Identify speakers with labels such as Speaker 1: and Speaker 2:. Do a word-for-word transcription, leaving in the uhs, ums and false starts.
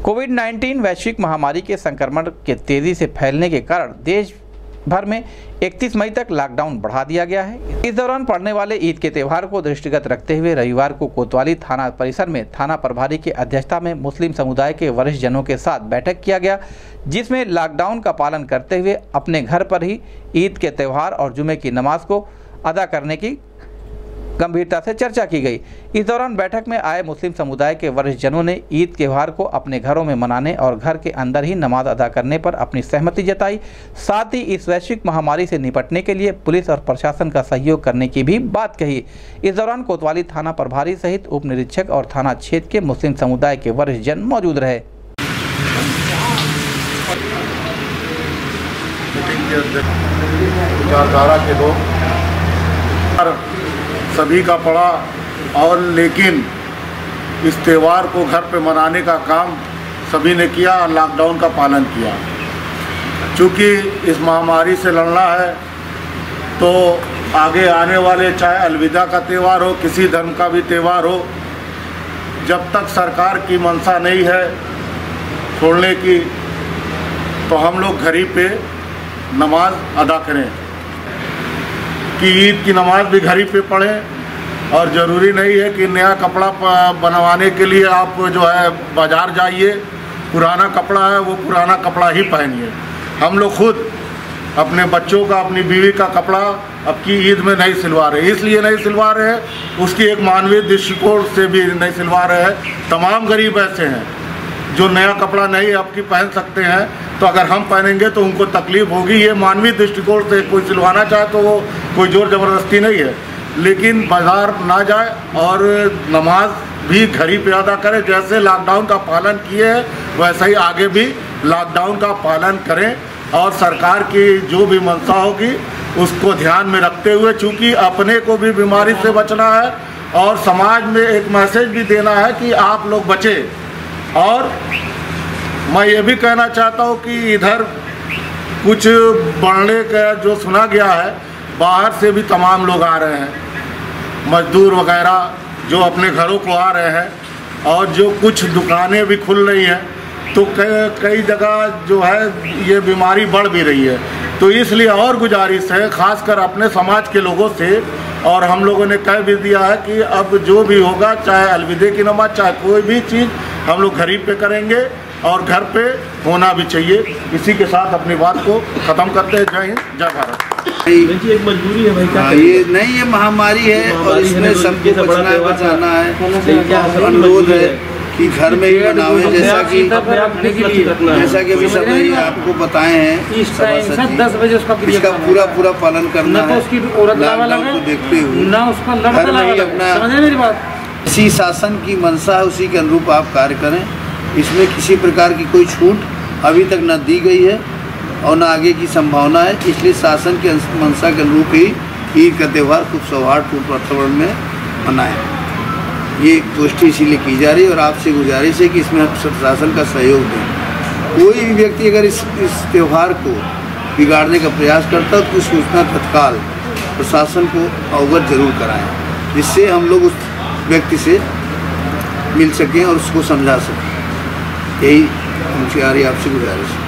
Speaker 1: Covid nineteen वैश्विक महामारी के संक्रमण के तेजी से फैलने के कारण देश भर में इकतीस मई तक लॉकडाउन बढ़ा दिया गया है। इस दौरान पड़ने वाले ईद के त्यौहार को दृष्टिगत रखते हुए रविवार को कोतवाली थाना परिसर में थाना प्रभारी की अध्यक्षता में मुस्लिम समुदाय के वरिष्ठ जनों के साथ बैठक किया गया, जिसमें लॉकडाउन का पालन करते हुए अपने घर पर ही ईद के त्यौहार और जुमे की नमाज को अदा करने की गंभीरता से चर्चा की गई। इस दौरान बैठक में आए मुस्लिम समुदाय के वरिष्ठ जनों ने ईद त्यौहार को अपने घरों में मनाने और घर के अंदर ही नमाज अदा करने पर अपनी सहमति जताई। साथ ही इस वैश्विक महामारी से निपटने के लिए पुलिस और प्रशासन का सहयोग करने की भी बात कही। इस दौरान कोतवाली थाना प्रभारी सहित उप निरीक्षक और थाना क्षेत्र के मुस्लिम समुदाय के वरिष्ठ जन मौजूद रहे।
Speaker 2: के लोग सभी का पड़ा और लेकिन इस त्यौहार को घर पे मनाने का काम सभी ने किया और लॉकडाउन का पालन किया। चूँकि इस महामारी से लड़ना है तो आगे आने वाले चाहे अलविदा का त्यौहार हो, किसी धर्म का भी त्यौहार हो, जब तक सरकार की मंशा नहीं है छोड़ने की तो हम लोग घर ही पे नमाज अदा करें कि ईद की नमाज भी घर ही पे पढ़ें। और ज़रूरी नहीं है कि नया कपड़ा बनवाने के लिए आप जो है बाज़ार जाइए, पुराना कपड़ा है वो पुराना कपड़ा ही पहनिए। हम लोग खुद अपने बच्चों का, अपनी बीवी का कपड़ा अब की ईद में नहीं सिलवा रहे। इसलिए नहीं सिलवा रहे हैं, उसकी एक मानवीय दृष्टिकोण से भी नहीं सिलवा रहे हैं। तमाम गरीब ऐसे हैं जो नया कपड़ा नहीं आपकी पहन सकते हैं, तो अगर हम पहनेंगे तो उनको तकलीफ होगी। ये मानवीय दृष्टिकोण से कोई सिलवाना चाहे तो वो कोई जोर ज़बरदस्ती नहीं है, लेकिन बाज़ार ना जाए और नमाज भी घर ही पे अदा करें। जैसे लॉकडाउन का पालन किए हैं वैसे ही आगे भी लॉकडाउन का पालन करें और सरकार की जो भी मंशा होगी उसको ध्यान में रखते हुए, चूँकि अपने को भी बीमारी से बचना है और समाज में एक मैसेज भी देना है कि आप लोग बचें। और मैं ये भी कहना चाहता हूँ कि इधर कुछ बढ़ने का जो सुना गया है, बाहर से भी तमाम लोग आ रहे हैं, मजदूर वगैरह जो अपने घरों को आ रहे हैं और जो कुछ दुकानें भी खुल रही हैं, तो कई जगह जो है ये बीमारी बढ़ भी रही है। तो इसलिए और गुजारिश है खासकर अपने समाज के लोगों से, और हम लोगों ने कह भी दिया है कि अब जो भी होगा, चाहे अलविदे की नमाज चाहे कोई भी चीज़, हम लोग घर ही पे करेंगे और घर पे होना भी चाहिए। इसी के साथ अपनी बात को ख़त्म करते हैं। जय हिंद, जय भारत।
Speaker 3: एक मजबूरी है भाई, क्या
Speaker 4: ये नहीं, ये महामारी है और इसमें सबको बचना है, बचाना है। अनुरोध है कि घर में ही बनावे, जैसा कि जैसा कि अभी सब आपको बताए हैं,
Speaker 3: दस बजे उसका
Speaker 4: इसका पूरा पूरा पालन करना है। लॉकडाउन को देखते हुए घर में ही अपना इसी शासन की मंशा है उसी के अनुरूप आप कार्य करें। इसमें किसी प्रकार की कोई छूट अभी तक न दी गई है और न आगे की संभावना है। इसलिए शासन के मंशा के अनुरूप ही ईद का त्यौहार खूब सौहार्दपूर्ण वातावरण में मनाएं। ये गोष्ठी इसीलिए की जा रही है और आपसे गुजारिश है कि इसमें प्रशासन का सहयोग दें। कोई भी व्यक्ति अगर इस इस त्यौहार को बिगाड़ने का प्रयास करता है तो उसकी सूचना तत्काल प्रशासन को अवगत जरूर कराएं, जिससे हम लोग उस व्यक्ति से मिल सकें और उसको समझा सकें। यही हमसे आ रही आपसे गुजारिश है।